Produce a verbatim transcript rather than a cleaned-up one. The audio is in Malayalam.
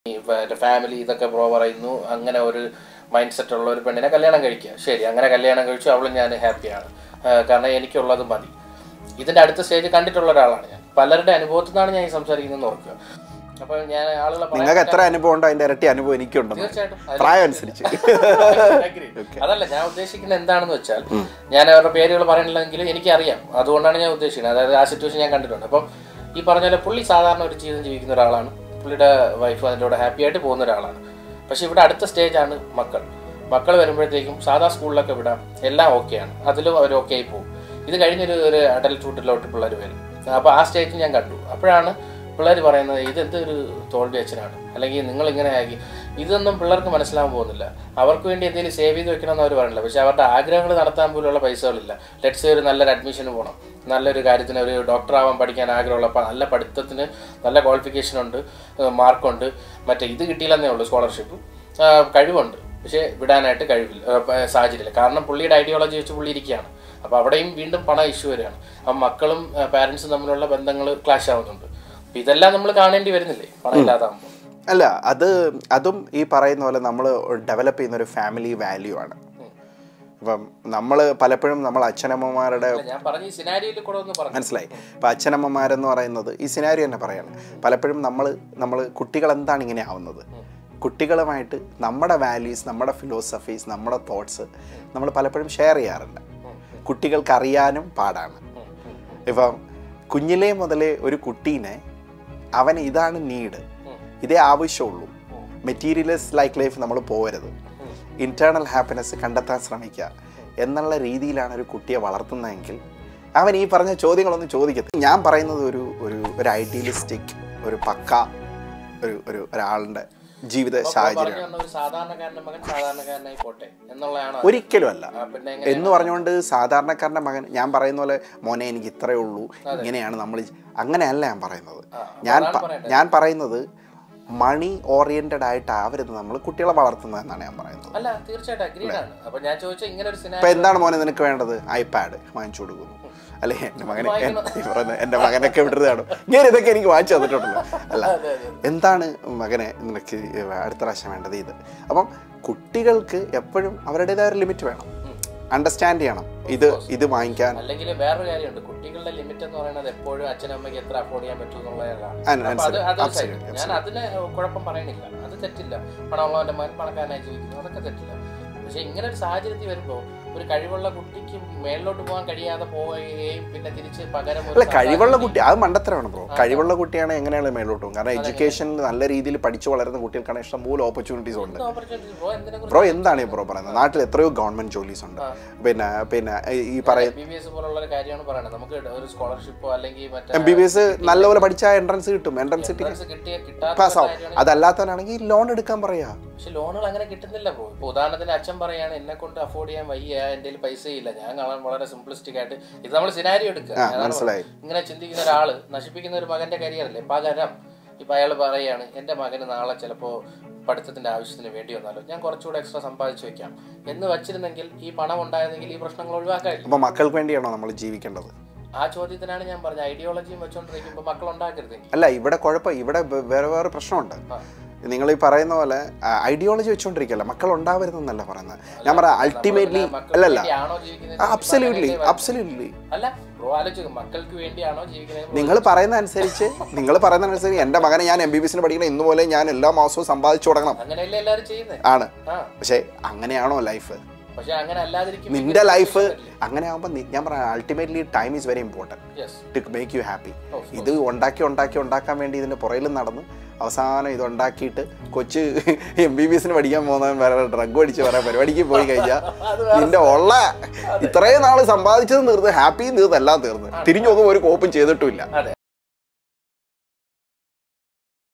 ഫാമിലി ഇതൊക്കെ ബ്രോ പറയുന്നു അങ്ങനെ ഒരു മൈൻഡ് സെറ്റ് ഉള്ള ഒരു പെണ്ണിനെ കല്യാണം കഴിക്കുക. ശരി, അങ്ങനെ കല്യാണം കഴിച്ചു, അവളും ഞാൻ ഹാപ്പിയാണ്, കാരണം എനിക്കുള്ളത് മതി. ഇതിൻ്റെ അടുത്ത സ്റ്റേജ് കണ്ടിട്ടുള്ള ഒരാളാണ് ഞാൻ. പലരുടെ അനുഭവത്തിൽ നിന്നാണ് ഞാൻ ഈ സംസാരിക്കുന്നത് ഓർക്കുക. അപ്പോൾ ഞാൻ ആളുകളെ നിങ്ങൾക്ക് എത്ര അനുഭവം ഉണ്ടോ അതിൻ്റെ ഇരട്ടി അനുഭവം എനിക്കുണ്ട് തീർച്ചയായിട്ടും പ്രായം അനുസരിച്ച്. അതല്ല ഞാൻ ഉദ്ദേശിക്കുന്നത് എന്താണെന്ന് വെച്ചാൽ, ഞാൻ അവരുടെ പേരുകൾ പറയണില്ലെങ്കിലും എനിക്കറിയാം, അതുകൊണ്ടാണ് ഞാൻ ഉദ്ദേശിക്കുന്നത്. അതായത് ആ സിറ്റുവേഷൻ ഞാൻ കണ്ടിട്ടുണ്ട്. അപ്പം ഈ പറഞ്ഞ പോലെ പുള്ളി സാധാരണ ഒരു ജീവിതം ജീവിക്കുന്ന ഒരാളാണ്, പുള്ളിയുടെ വൈഫ് അതിൻ്റെ കൂടെ ഹാപ്പി ആയിട്ട് പോകുന്ന ഒരാളാണ്. പക്ഷെ ഇവിടെ അടുത്ത സ്റ്റേജാണ് മക്കൾ. മക്കൾ വരുമ്പോഴത്തേക്കും സാധാ സ്കൂളിലൊക്കെ വിടാം, എല്ലാം ഓക്കെയാണ്, അതിലും അവർ ഓക്കെ ആയി പോകും. ഇത് കഴിഞ്ഞൊരു ഒരു അഡൽട്ട്ഹുഡിലോട്ട് പിള്ളേർ വരും. അപ്പോൾ ആ സ്റ്റേജിൽ ഞാൻ കണ്ടു. അപ്പോഴാണ് പിള്ളേർ പറയുന്നത് ഇതെന്തൊരു തോൽവി അച്ഛനാണ്, അല്ലെങ്കിൽ നിങ്ങളിങ്ങനെ ആക്കി. ഇതൊന്നും പിള്ളേർക്ക് മനസ്സിലാകാൻ പോകുന്നില്ല. അവർക്ക് വേണ്ടി എന്തെങ്കിലും സേവ് ചെയ്ത് വെക്കണമെന്ന് അവർ പറയില്ല. പക്ഷേ അവരുടെ ആഗ്രഹങ്ങൾ നടത്താൻ പോലുള്ള പൈസകളില്ല. ലെറ്റ്സ് ഒരു നല്ലൊരു അഡ്മിഷന് പോകണം, നല്ലൊരു കാര്യത്തിന് ഒരു ഡോക്ടറാവാൻ പഠിക്കാൻ ആഗ്രഹമുള്ള, അപ്പം നല്ല പഠിത്തത്തിന് നല്ല ക്വാളിഫിക്കേഷൻ ഉണ്ട്, മാർക്കുണ്ട്, മറ്റേ ഇത് കിട്ടിയില്ലെന്നേ ഉള്ളൂ, സ്കോളർഷിപ്പ്, കഴിവുണ്ട്, പക്ഷേ വിടാനായിട്ട് കഴിവില്ല, സാഹചര്യമില്ല. കാരണം പുള്ളിയുടെ ഐഡിയോളജി വെച്ച് പുള്ളി ഇരിക്കുകയാണ്. അപ്പോൾ അവിടെയും വീണ്ടും പണ ഇഷ്യൂ വരികയാണ്. അപ്പം മക്കളും പാരൻസും തമ്മിലുള്ള ബന്ധങ്ങൾ ക്ലാഷ് ആവുന്നുണ്ട്. അപ്പം ഇതെല്ലാം നമ്മൾ കാണേണ്ടി വരുന്നില്ലേ പണം ഇല്ലാതാകുമ്പോൾ? അല്ല, അത് അതും ഈ പറയുന്ന പോലെ നമ്മൾ ഡെവലപ്പ് ചെയ്യുന്ന ഒരു ഫാമിലി വാല്യൂ ആണ്. ഇപ്പം നമ്മൾ പലപ്പോഴും നമ്മൾ അച്ഛനമ്മമാരുടെ മനസ്സിലായി. ഇപ്പം അച്ഛനമ്മമാരെന്ന് പറയുന്നത് ഈ സിനാരിയോ തന്നെ പറയാണ്. പലപ്പോഴും നമ്മൾ നമ്മൾ കുട്ടികൾ എന്താണ് ഇങ്ങനെ ആവുന്നത്, കുട്ടികളുമായിട്ട് നമ്മുടെ വാല്യൂസ്, നമ്മുടെ ഫിലോസഫീസ്, നമ്മുടെ തോട്ട്സ് നമ്മൾ പലപ്പോഴും ഷെയർ ചെയ്യാറില്ല. കുട്ടികൾക്ക് അറിയാനും പാടാണ്. ഇപ്പം കുഞ്ഞിലേ മുതലേ ഒരു കുട്ടീനെ അവന് ഇതാണ് നീഡ്, ഇതേ ആവശ്യമുള്ളൂ, മെറ്റീരിയലിസ്റ്റ് ലൈക്ക് ലൈഫ് നമ്മൾ പോകരുത്, ഇൻറ്റേർണൽ ഹാപ്പിനെസ് കണ്ടെത്താൻ ശ്രമിക്കുക എന്നുള്ള രീതിയിലാണ് ഒരു കുട്ടിയെ വളർത്തുന്നതെങ്കിൽ അവൻ ഈ പറഞ്ഞ ചോദ്യങ്ങളൊന്നും ചോദിക്കത്തില്ല. ഞാൻ പറയുന്നത് ഒരു ഒരു ഒരു ഐഡിയലിസ്റ്റിക് ഒരു പക്ക ഒരു ഒരു ഒരാളുടെ ജീവിത സാഹചര്യമാണ്. ഒരിക്കലും അല്ല എന്ന് പറഞ്ഞുകൊണ്ട് സാധാരണക്കാരൻ്റെ മകൻ, ഞാൻ പറയുന്ന പോലെ മോനെ എനിക്ക് ഇത്രയേ ഉള്ളൂ, ഇങ്ങനെയാണ് നമ്മൾ, അങ്ങനെയല്ല ഞാൻ പറയുന്നത്. ഞാൻ ഞാൻ പറയുന്നത് മണി ഓറിയന്റഡ് ആയിട്ടാവരുത് നമ്മൾ കുട്ടികളെ വളർത്തുന്നത് എന്നാണ് ഞാൻ പറയുന്നത്. ഇപ്പൊ എന്താണ് മോനെ നിനക്ക് വേണ്ടത്? ഐപാഡ് വാങ്ങിച്ചു കൊടുക്കുന്നു, അല്ലെ എൻ്റെ മകനെ എൻ്റെ മകനൊക്കെ വിടുന്നതാണോ, ഞാൻ ഇതൊക്കെ എനിക്ക് വാങ്ങിച്ചു തന്നിട്ടുണ്ടല്ലോ. അല്ല, എന്താണ് മകനെ നിനക്ക് അടുത്ത പ്രാവശ്യം വേണ്ടത്? ഇത്. അപ്പം കുട്ടികൾക്ക് എപ്പോഴും അവരുടേതായ ഒരു ലിമിറ്റ് വേണം, അണ്ടർസ്റ്റാൻഡ് ചെയ്യണം ഇത് ഇത് വാങ്ങിക്കാൻ. അല്ലെങ്കിൽ വേറൊരു കാര്യമുണ്ട്, കുട്ടികളുടെ ലിമിറ്റ് എന്ന് പറയുന്നത് എപ്പോഴും അച്ഛനമ്മയ്ക്ക് എത്ര അഫോർഡ് ചെയ്യാൻ പറ്റും എന്നുള്ളതാണ്. ഞാൻ അതിന് കുഴപ്പം പറയണില്ല, അത് തെറ്റില്ല. പണമുള്ളവന്റെ മകൻ പണക്കാരനായി ജീവിക്കുന്നു, അതൊക്കെ തെറ്റില്ല. പക്ഷെ ഇങ്ങനെ ഒരു സാഹചര്യത്തിൽ വരുമ്പോൾ ഒരു കഴിവുള്ള കുട്ടിക്ക് മേളിലോട്ട് പോകാൻ കഴിയാതെ പോവുകയും പിന്നെ തിരിച്ച് പകരം അല്ല, കഴിവുള്ള കുട്ടി അത് മണ്ടത്തരമാണ് ബ്രോ. കഴിവുള്ള കുട്ടിയാണ് എങ്ങനെയാണ് മേളിലോട്ട് പോകും? കാരണം എഡ്യൂക്കേഷൻ നല്ല രീതിയിൽ പഠിച്ചു വളരുന്ന കുട്ടികൾക്കാണ് ഇഷ്ടംപോലെ ഓപ്പർച്യൂണിറ്റീസ് ഉണ്ട്. ബ്രോ എന്താണ് ബ്രോ പറയുന്നത്? നാട്ടിൽ എത്രയോ ഗവൺമെന്റ് ജോലീസ് ഉണ്ട്. പിന്നെ പിന്നെ ഈ പറയുന്ന എം ബി ബി എസ് നല്ലപോലെ പഠിച്ചാൽ എൻട്രൻസ് കിട്ടും, എൻട്രൻസ് പാസ് ആവും. അതല്ലാത്തവനാണെങ്കിൽ ലോൺ എടുക്കാൻ പറയാ. പക്ഷെ ലോണുകൾ അങ്ങനെ കിട്ടുന്നില്ല ബ്രോ. ഇപ്പൊ ഉദാഹരണത്തിന് അച്ഛൻ പറയാണ് എന്നെ കൊണ്ട് അഫോർഡ് ചെയ്യാൻ വയ്യ, എൻ്റെ പൈസ ഇല്ല, ഞാൻ കാണാൻ വളരെ സിംപ്ലിസ്റ്റിക് ആയിട്ട് ഇത് നമ്മൾ സിനാരിയോ എടുക്കുക. ഇങ്ങനെ ചിന്തിക്കുന്ന ഒരാള് നശിപ്പിക്കുന്ന ഒരു മകന്റെ കരിയർ അല്ലേ പകരം. ഇപ്പൊ അയാൾ പറയാണ് എന്റെ മകന് നാളെ ചിലപ്പോ പഠിത്തത്തിന്റെ ആവശ്യത്തിന് വേണ്ടി വന്നാലോ ഞാൻ കുറച്ചുകൂടെ എക്സ്ട്രാ സമ്പാദിച്ചു വെക്കാം എന്ന് വെച്ചിരുന്നെങ്കിൽ ഈ പണം ഉണ്ടായിരുന്നെങ്കിൽ ഈ പ്രശ്നങ്ങൾ ഒഴിവാക്കാറില്ല. അപ്പൊ മക്കൾക്ക് വേണ്ടിയാണോ നമ്മൾ ജീവിക്കേണ്ടത്? ആ ചോദ്യത്തിനാണ് ഞാൻ പറഞ്ഞത്, ഐഡിയോളജിയും വെച്ചോണ്ടിരിക്കുമ്പോ മക്കൾ ഉണ്ടാക്കരുത്. അല്ല, ഇവിടെ കുഴപ്പം, ഇവിടെ വേറെ വേറെ പ്രശ്നമുണ്ട്. നിങ്ങൾ ഈ പറയുന്ന പോലെ ഐഡിയോളജി വെച്ചോണ്ടിരിക്കല്ല, മക്കൾ ഉണ്ടാവരുതെന്നല്ല പറയുന്നത്. ഞാൻ പറയാം അൾട്ടിമേറ്റ്ലി അല്ലല്ല, അബ്സല്യൂട്ട്ലി അബ്സല്യൂട്ട്ലി നിങ്ങൾ പറയുന്ന അനുസരിച്ച് നിങ്ങൾ പറയുന്ന അനുസരിച്ച് എന്റെ മകനെ ഞാൻ എം ബി ബി എസിന് പഠിക്കണം ഇന്നുപോലെ ഞാൻ എല്ലാ മാസവും സമ്പാദിച്ചു തുടങ്ങണം ആണ്. പക്ഷെ അങ്ങനെയാണോ ലൈഫ്? നിന്റെ ലൈഫ് അങ്ങനെ ആകുമ്പോൾ ഞാൻ പറയാം ultimately time is very important to make you happy. ഇത് ഉണ്ടാക്കി ഉണ്ടാക്കി ഉണ്ടാക്കാൻ വേണ്ടി ഇതിന്റെ പുറയിലും നടന്ന് അവസാനം ഇതുണ്ടാക്കിയിട്ട് കൊച്ച് എം ബി ബി എസിന് പഠിക്കാൻ പോകുന്നവൻ വേറെ ഡ്രഗ് അടിച്ച് വേറെ പരിപാടിക്ക് പോയി കഴിഞ്ഞാൽ നിന്റെ ഉള്ള ഇത്രയും നാൾ സമ്പാദിച്ചത് തീർന്ന്, ഹാപ്പിയും തീർന്ന്, എല്ലാം തീർന്ന്, തിരിഞ്ഞൊന്നും ഒരു കോപ്പും ചെയ്തിട്ടുമില്ല.